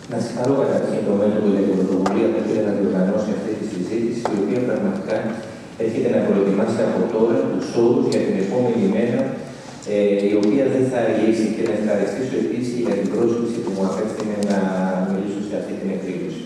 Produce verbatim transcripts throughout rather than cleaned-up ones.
Να συγχαρώ καταρχήν το μέτωπο για την πρωτοβουλία που πήρε να διοργανώσει αυτή τη συζήτηση, η οποία πραγματικά έρχεται να προετοιμάσει από τώρα τους όρους για την επόμενη μέρα, ε, η οποία δεν θα αργήσει. Και να ευχαριστήσω επίσης για την πρόσκληση που μου απέφθινε να μιλήσω σε αυτή την εκδήλωση.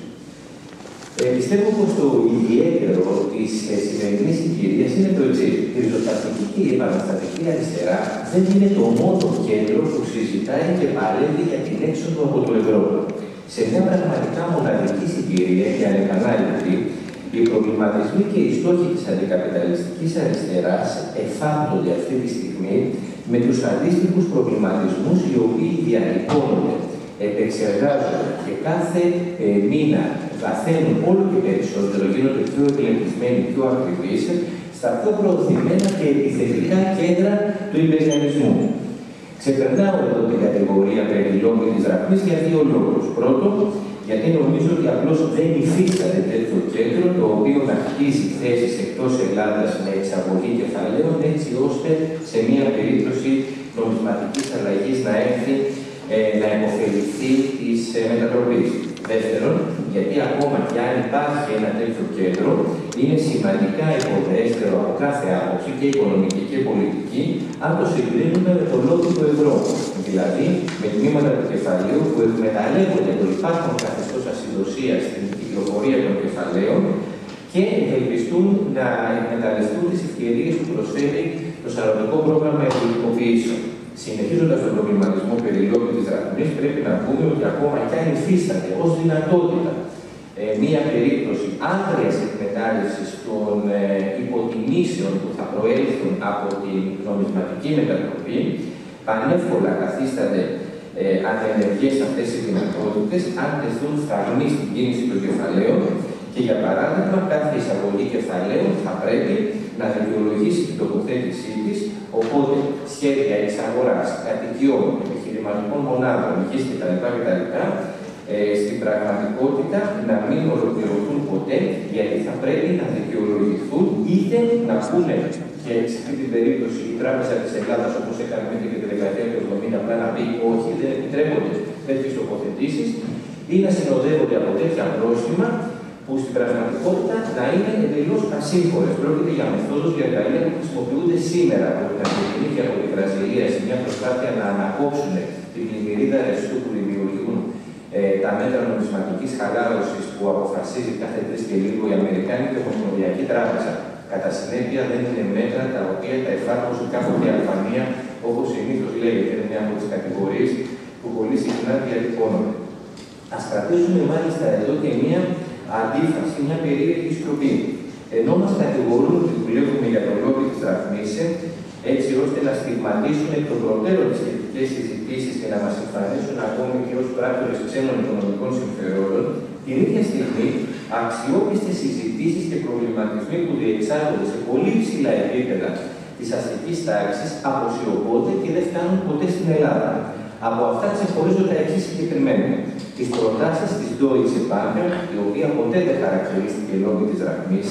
Ε, πιστεύω πως το ιδιαίτερο της ε, σημερινής συγκυρίας είναι το εξής. Η ριζοσπαστική και η επαναστατική αριστερά δεν είναι το μόνο κέντρο που συζητάει και παλεύει για την έξοδο από το ευρώ. Σε μια πραγματικά μοναδική συγκυρία και ανεπανάληπτη, οι προβληματισμοί και οι στόχοι της αντικαπιταλιστικής αριστεράς εφάπτονται αυτή τη στιγμή με τους αντίστοιχους προβληματισμούς οι οποίοι διατυπώνονται, επεξεργάζονται και κάθε ε, μήνα βαθαίνουν όλο και περισσότερο, γίνονται πιο εκλεπτισμένοι, πιο ακριβείς, στα πιο προωθημένα και επιθετικά κέντρα του υπεριαλισμού. Ξεπερνάω εδώ την κατηγορία περί λόγου της δραχμής για δύο λόγους. Πρώτον, γιατί νομίζω ότι απλώς δεν υφίσταται τέτοιο κέντρο το οποίο να χτίζει θέσεις εκτός Ελλάδας με εξαγωγή κεφαλαίων, έτσι ώστε σε μια περίπτωση νομισματικής αλλαγής να έρθει ε, να υποφεληθεί της ε, μετατροπής. Δεύτερον, γιατί ακόμα και αν υπάρχει ένα τέτοιο κέντρο, είναι σημαντικά υποδέστερο από κάθε άποψη και οικονομική και πολιτική, αν το συγκρίνουμε με το λόγο του ευρώ. Δηλαδή, με τμήματα του κεφαλαίου που εκμεταλλεύονται το υπάρχον καθεστώς ασυδοσίας στην κυκλοφορία των κεφαλαίων και ευελπιστούν να εκμεταλλευτούν τις ευκαιρίες που προσφέρει το σαρωτικό πρόγραμμα ελληνικοποιήσεων. Συνεχίζοντας τον προβληματισμό περί λόγου της δραχμής, πρέπει να πούμε ότι ακόμα κι αν υφίσταται ως δυνατότητα ε, μία περίπτωση άγριας εκμετάλλευσης των ε, υποτιμήσεων που θα προέλθουν από την νομισματική μετατροπή, πανεύκολα καθίστανται ε, ανενεργές αυτές οι δυνατότητες, αν τεθούν φραγμοί στην κίνηση των κεφαλαίων και, για παράδειγμα, κάθε εισαγωγή κεφαλαίων θα πρέπει να δικαιολογήσει την τοποθέτησή της, οπότε σχέδια εξαγοράς, κατοικιών, επιχειρηματικών μονάδων, γης κτλ. Ε, στην πραγματικότητα να μην ολοκληρωθούν ποτέ, γιατί θα πρέπει να δικαιολογηθούν είτε να πούνε, και σε αυτή την περίπτωση η Τράπεζα της Ελλάδας, όπως έκανε μέχρι και τη δεκαετία του εβδομήντα, απλά να πει όχι, δεν επιτρέπονται τέτοιες τοποθετήσεις, ή να συνοδεύονται από τέτοια πρόστιμα που στην πραγματικότητα να είναι εντελώς ασύμφορες. Πρόκειται για μεθόδους και εργαλεία που χρησιμοποιούνται σήμερα από την Αργεντινή και από τη Βραζιλία σε μια προσπάθεια να ανακόψουν την πλημμυρίδα ρευστού που δημιουργούν ε, τα μέτρα νομισματικής χαλάρωσης που αποφασίζει κάθε τρεις και λίγο η Αμερικάνικη Ομοσπονδιακή Τράπεζα. Κατά συνέπεια, δεν είναι μέτρα τα οποία τα εφάρμοσε κάποτε η Αλβανία, όπως συνήθως λέγεται, είναι μια από τις κατηγορίες που πολύ συχνά διατυπώνονται. Ας κρατήσουμε μάλιστα εδώ και μια αντίφαση, μια περίεργη σιωπή. Ενώ μας κατηγορούν ότι δουλεύουμε για τον λόγο της δραχμής, έτσι ώστε να στιγματίσουν εκ των προτέρων τις σχετικές συζητήσεις και να μας εμφανίσουν ακόμη και ως πράκτορες ξένων οικονομικών συμφερόντων, την ίδια στιγμή αξιόπιστες συζητήσεις και προβληματισμοί που διεξάγονται σε πολύ ψηλά επίπεδα της αστικής τάξης αποσιωπώνται και δεν φτάνουν ποτέ στην Ελλάδα. Από αυτά ξεχωρίζω τα εξής συγκεκριμένα. Τις προτάσεις της Deutsche Bank, η οποία ποτέ δεν χαρακτηρίστηκε λόγω της δραχμής.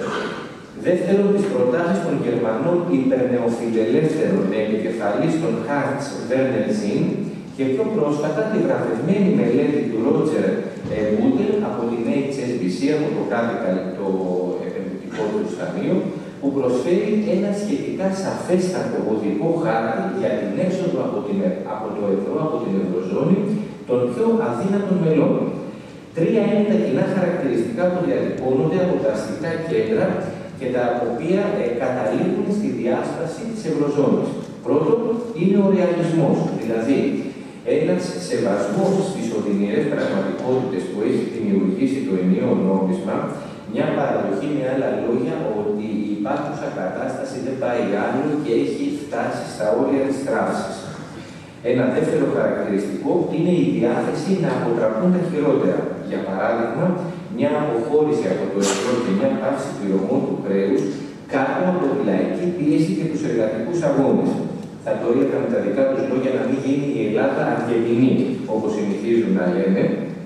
Δεύτερον, τις προτάσεις των Γερμανών υπερνεοφιλελεύθερων με επικεφαλής των Hans Werner Sinn και πιο πρόσφατα τη βραβευμένη μελέτη του Roger Bootle από την H S B C, από το Capital, το επενδυτικό του ταμείο, που προσφέρει ένα σχετικά σαφέστατο οδικό χάρτη για την έξοδο από, την, από το ευρώ, από την Ευρωζώνη, των πιο αδύνατων μελών. Τρία είναι τα κοινά χαρακτηριστικά που διατυπώνονται από τα αστικά κέντρα και τα οποία ε, καταλήγουν στη διάσπαση της Ευρωζώνης. Πρώτον, είναι ο ρεαλισμός, δηλαδή ένας σεβασμός στις οδυνηρές πραγματικότητες που έχει δημιουργήσει το ενιαίο νόμισμα, μια παραδοχή, με άλλα λόγια, ότι η υπάρχουσα κατάσταση δεν πάει άλλο και έχει φτάσει στα όρια της κράσης. Ένα δεύτερο χαρακτηριστικό είναι η διάθεση να αποτραπούν τα χειρότερα. Για παράδειγμα, μια αποχώρηση από το ευρώ και μια πάυση πληρωμών του χρέους κάτω από τη λαϊκή πίεση και τους εργατικούς αγώνες. Θα το έλεγα με τα δικά τους λόγια να μην γίνει η Ελλάδα Αργεντινή, όπως συνηθίζουν να λένε.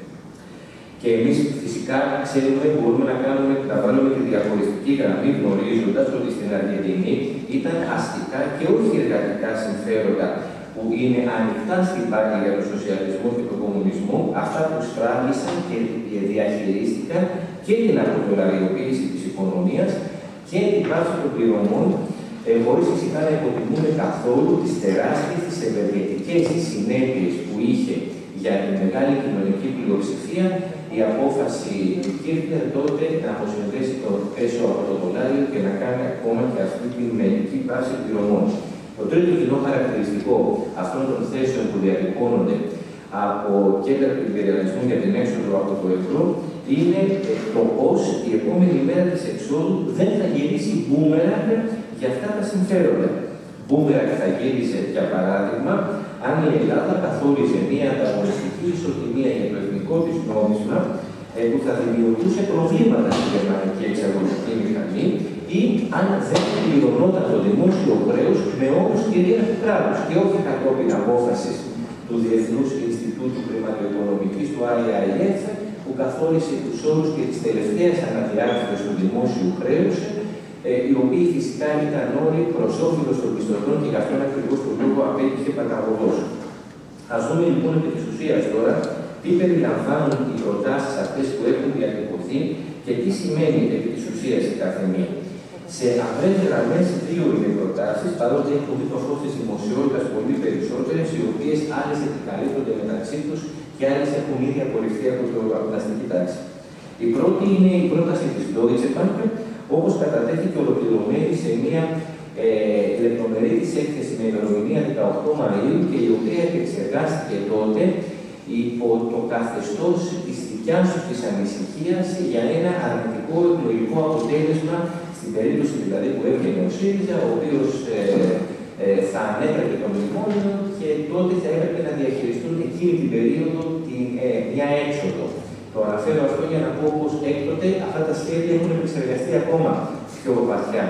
Και εμείς φυσικά ξέρουμε, μπορούμε να, κάνουμε, να βάλουμε τη διαχωριστική γραμμή, γνωρίζοντας ότι στην Αργεντινή ήταν αστικά και όχι εργατικά συμφέροντα που είναι ανοιχτά στην πάγια για τον σοσιαλισμό και τον κομμουνισμό, αυτά που σφράγισαν και διαχειρίστηκαν και την αυτοδολαριοποίηση της οικονομίας και την πάυση των πληρωμών, ε, χωρίς φυσικά να υποτιμούμε καθόλου τις τεράστιες, τις ευεργετικές συνέπειες που είχε για τη μεγάλη κοινωνική πλειοψηφία η απόφαση του Κίρκνερ τότε να αποσυνδέσει το πέσο από το δολάριο και να κάνει ακόμα και αυτή τη μερική βάση πληρωμών. Το τρίτο κοινό χαρακτηριστικό αυτών των θέσεων που διατυπώνονται από κέντρα του υπεριαλισμού για την έξοδο από το ευρώ είναι το πώς η επόμενη μέρα της εξόδου δεν θα γυρίσει μπούμερανγκ για αυτά τα συμφέροντα. Μπούμερανγκ θα γύρισε, για παράδειγμα, αν η Ελλάδα καθόριζε μια ανταγωνιστική ισοτιμία για το εθνικό της νόμισμα που θα δημιουργούσε προβλήματα στη γερμανική εξαγωγική μηχανή ή αν δεν πληρωνόταν το δημόσιο χρέος με όρους κυρίαρχου κράτους και όχι κατόπιν απόφασης του Διεθνούς Ινστιτούτου Χρηματοοικονομικής του άι άι εφ που καθόρισε τους όρους και της τελευταίας αναδιάρθρωσης του δημόσιου χρέους, οι οποίοι φυσικά ήταν όροι προς όφελος των πιστωτών και γι' αυτόν ακριβώς τον λόγο απέτυχε παταγωγός. Ας δούμε λοιπόν επί της ουσίας τώρα τι περιλαμβάνουν οι προτάσεις αυτές που έχουν διατυπωθεί και τι σημαίνει επί της ουσίας η κάθε μία. Σε απλές γραμμές δύο είναι οι προτάσεις, παρότι έχουν δει το φως της δημοσιότητας πολύ περισσότερες, οι οποίες άλλες επικαλύπτονται μεταξύ τους και άλλες έχουν ήδη απορριφθεί από την αστική τάξη. Η πρώτη είναι η πρόταση της Deutsche Bank, όπως κατατέθηκε ολοκληρωμένη σε μια ε, λεπτομερή της έκθεση με ημερομηνία δεκαοκτώ Μαΐου και η οποία εξεργάστηκε τότε υπό το καθεστώς της δικιάς του της ανησυχίας για ένα αρνητικό εκλογικό αποτέλεσμα, στην περίπτωση δηλαδή που έβγαινε ο ΣΥΡΙΖΑ, ο οποίος ε, ε, θα ανέτρεπε τον μνημόνιο και τότε θα έπρεπε να διαχειριστούν εκείνη την περίοδο την, ε, μια έξοδο. Το αναφέρω αυτό για να πω πως έκτοτε αυτά τα σχέδια έχουν επεξεργαστεί ακόμα πιο βαθιά.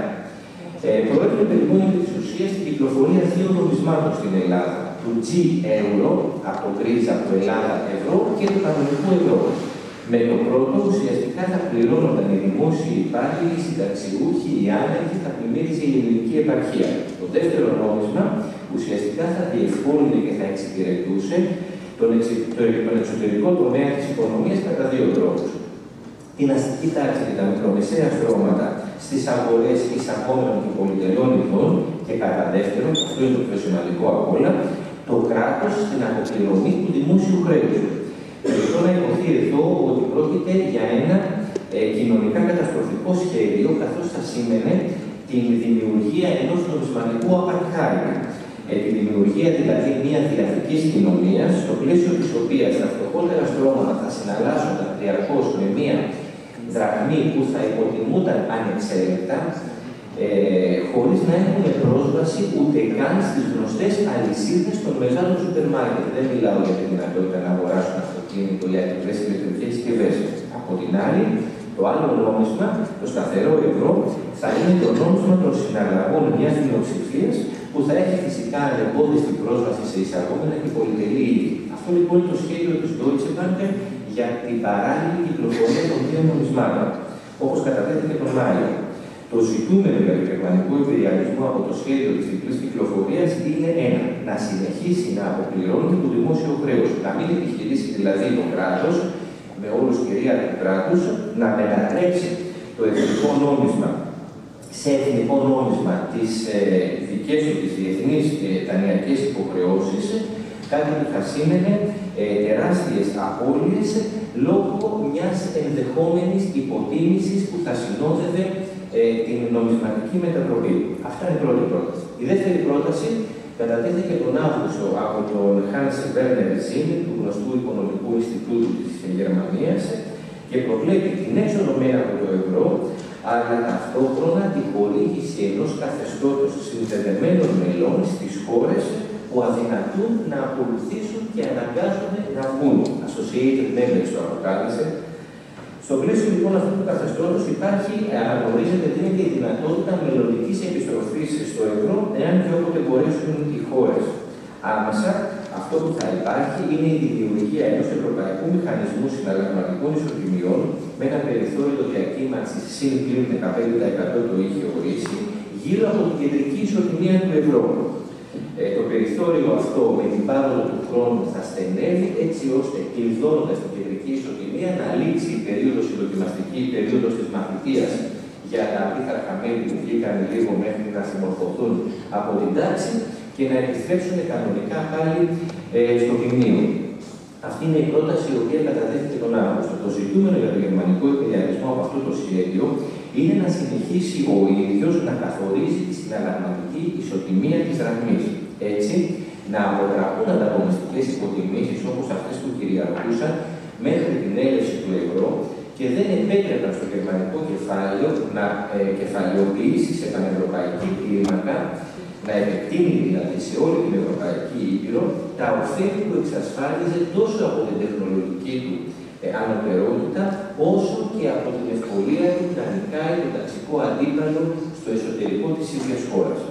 Ε, Προέβλεπε λοιπόν επί της ουσίας την κυκλοφορία δύο νομισμάτων στην Ελλάδα. Του G-Euro, από το γκρίζα, από το Ελλάδα-Ευρώ και του κανονικού ευρώ. Με το πρώτο ουσιαστικά θα πληρώνονταν οι δημόσιοι υπάλληλοι, οι συνταξιούχοι, οι άνεργοι, θα πλημμύριζε η ελληνική επαρχία. Το δεύτερο νόμισμα ουσιαστικά θα διευκόλυνε και θα εξυπηρετούσε τον, εξ, τον εξωτερικό τομέα της οικονομίας κατά δύο τρόπους. Την αστική τάξη και τα μικρομεσαία στρώματα στις αγορές εισαγόμενων και πολυτελών ειδών και κατά δεύτερον, αυτό είναι το πιο σημαντικό από όλα, το κράτος στην αποπληρωμή του δημόσιου χρέους. Θέλω να υποθεί εδώ ότι πρόκειται για ένα ε, κοινωνικά καταστροφικό σχέδιο, καθώς θα σήμαινε την δημιουργία ενός νομισματικού apartheid. Ε, τη δημιουργία δηλαδή μια διαθήκης κοινωνίας, στο πλαίσιο της οποίας τα φτωχότερα στρώματα θα συναλλάσσονταν διαρκώς με μια δραχμή που θα υποτιμούνταν ανεξέλεγκτα, ε, χωρίς να έχουν πρόσβαση ούτε καν στις γνωστές αλυσίδες των μεγάλων σούπερ μάρκετ. Δεν μιλάω για τη δυνατότητα να αγοράσουν αυτοκίνητο ή ακριβές ηλεκτρικές συσκευές. Από την άλλη, το άλλο νόμισμα, το σταθερό ευρώ, θα είναι το νόμισμα των συναλλαγών μιας μειοψηφίας που θα έχει φυσικά ανεμπόδιστη πρόσβαση σε εισαγόμενα και πολυτελή είδη. Αυτό λοιπόν είναι το σχέδιο της Deutsche Bank για την παράλληλη κυκλοφορία των δύο νομισμάτων, όπως κατατέθηκε τον Μάιο. Το ζητούμενο για τον γερμανικό υπεριαλισμό από το σχέδιο της διπλής κυκλοφορίας είναι ένα, να συνεχίσει να αποπληρώνει το δημόσιο χρέος, να μην επιχειρήσει δηλαδή το κράτος, με όλους κυρίαρχου κράτους, να μετατρέψει το εθνικό νόμισμα σε εθνικό νόμισμα τις ε, δικές του τις διεθνείς ε, δανειακές υποχρεώσεις, κάτι που θα σήμαινε ε, τεράστιες απώλειες λόγω μιας ενδεχόμενης υποτίμησης που θα συνόδευε ε, την νομισματική μετατροπή. Αυτά είναι η πρώτη πρόταση. Η δεύτερη πρόταση κατατέθηκε τον Αύγουστο από τον Hans Werner Sinn, του γνωστού Οικονομικού Ινστιτούτου της Γερμανίας, και προβλέπει την έξοδο μέρα από το ευρώ, αλλά ταυτόχρονα τη χορήγηση ενός καθεστώτος συνδεδεμένων μελών στις χώρες που αδυνατούν να ακολουθήσουν και αναγκάζονται να βγουν. Associated members το αποκάλυψε. Στο πλαίσιο λοιπόν αυτού του καθεστώτος υπάρχει, αναγνωρίζεται, δίνεται η δυνατότητα μελλοντικής επιστροφής στο ευρώ, εάν και όποτε μπορέσουν οι χώρες. Άμεσα, αυτό που θα υπάρχει είναι η δημιουργία ενός ευρωπαϊκού μηχανισμού συναλλαγματικών ισοτιμιών με ένα περιθώριο διακύμανσης συν πλην δεκαπέντε τοις εκατό το είχε ορίσει, γύρω από την κεντρική ισοτιμία του ευρώ. Ε, το περιθώριο αυτό με την πάροδο του χρόνου θα στενεύει έτσι ώστε κλειδώνοντας την κεντρική ισοτιμία να λήξει η περίοδος, η δοκιμαστική η περίοδος της μαθητείας για τα αντίχαρχα μέλη που βγήκαν λίγο μέχρι να συμμορφωθούν από την τάξη και να επιστρέψουν κανονικά πάλι ε, στο γυμνείο. Αυτή είναι η πρόταση η οποία καταδέχεται τον Αύγουστο. Το ζητούμενο για τον γερμανικό υπεριαλισμό από αυτό το σχέδιο είναι να συνεχίσει ο ίδιος να καθορίζει τη συναλλαγματική ισοτιμία της δραχμής. Έτσι, να αποτραπούν ανταγωνιστικές υποτιμήσεις όπως αυτές που κυριαρχούσαν μέχρι την έλευση του ευρώ και δεν επέτρεπαν στο γερμανικό κεφάλαιο να ε, κεφαλαιοποιήσει σε πανευρωπαϊκή κλίμακα, να επεκτείνει δηλαδή σε όλη την Ευρωπαϊκή Ήπειρο τα ωφέλη που εξασφάλιζε τόσο από την τεχνολογική του ε, ανωτερότητα, όσο και από την ευκολία του να νικάει το ταξικό αντίπαλο στο εσωτερικό της ίδιας χώρας.